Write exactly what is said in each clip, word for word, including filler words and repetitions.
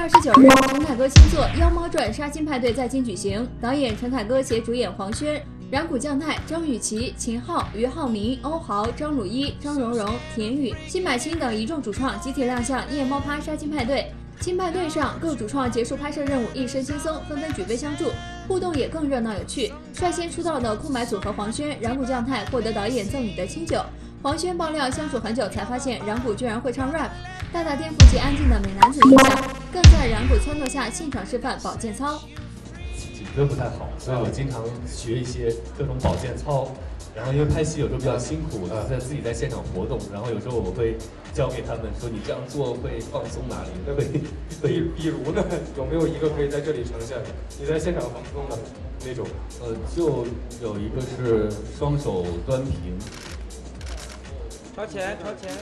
二十九日，陈凯歌新作《妖猫传杀金派对》在京举行，导演陈凯歌携主演黄轩、染谷将太、张雨绮、秦昊、俞灏明、欧豪、张鲁一、张荣荣、田雨、辛柏青等一众主创集体亮相《夜猫趴杀金派对》。金派对上，各主创结束拍摄任务，一身轻松，纷纷举杯相助，互动也更热闹有趣。率先出道的酷买组合黄轩、染谷将太获得导演赠予的清酒。黄轩爆料相处很久才发现染谷居然会唱 rap， 大大颠覆其安静的美男子形象，更在染谷撺掇下现场示范保健操。 颈椎不太好，所以我经常学一些各种保健操。然后因为拍戏有时候比较辛苦，在自己在现场活动，然后有时候我会教给他们说你这样做会放松哪里，会比比如呢，有没有一个可以在这里呈现的？你在现场放松的那种？ 呃，就有一个是双手端平， 朝前朝前，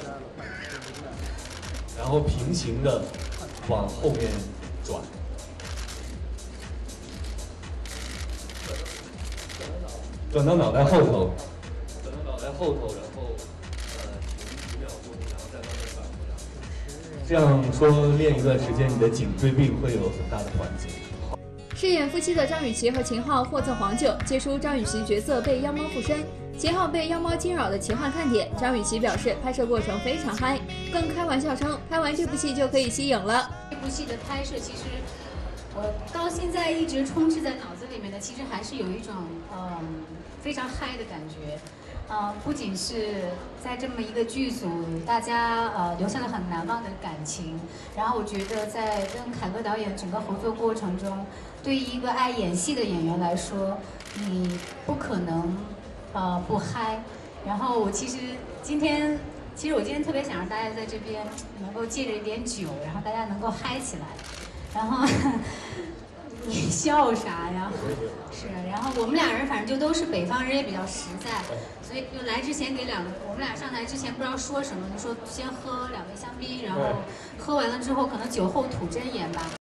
然后平行的往后面转。转到脑袋后头，转到脑袋后头，然后呃停几秒钟，然后再慢慢返回来。这样说练一段时间，你的颈椎病会有很大的缓解。 饰演夫妻的张雨绮和秦昊获赠黄酒，揭出张雨绮角色被妖猫附身，秦昊被妖猫惊扰的奇幻看点。张雨绮表示拍摄过程非常嗨，更开玩笑称拍完这部戏就可以息影了。 这部戏的拍摄其实。我到现在一直充斥在脑子里面的，其实还是有一种嗯非常嗨的感觉，呃，不仅是在这么一个剧组，大家呃留下了很难忘的感情，然后我觉得在跟凯歌导演整个合作过程中，对于一个爱演戏的演员来说，你不可能呃不嗨。然后我其实今天，其实我今天特别想让大家在这边能够借着一点酒，然后大家能够嗨起来。然后你笑啥呀？是，然后我们俩人反正就都是北方人，也比较实在，所以就来之前给两个，我们俩上台之前不知道说什么，就说先喝两杯香槟，然后喝完了之后可能酒后吐真言吧。